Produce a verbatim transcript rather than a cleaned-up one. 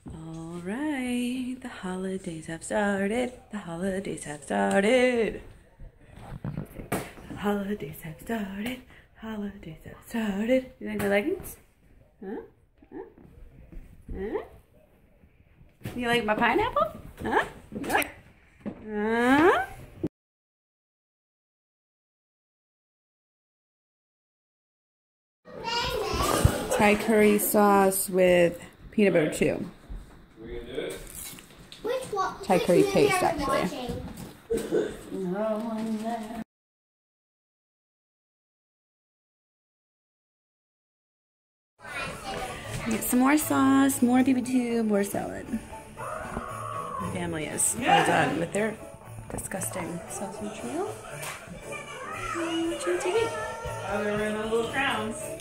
All right, the holidays have started. The holidays have started. The holidays have started. Holidays have started. You like my leggings? Huh? Huh? Huh? You like my pineapple? Huh? Huh? Huh? Thai curry sauce with peanut butter too. Thai curry paste, actually. Get some more sauce, more B B Q, more salad. My family is all done with their disgusting sausage meal. Watching T V. Oh, they're wearing those little crowns.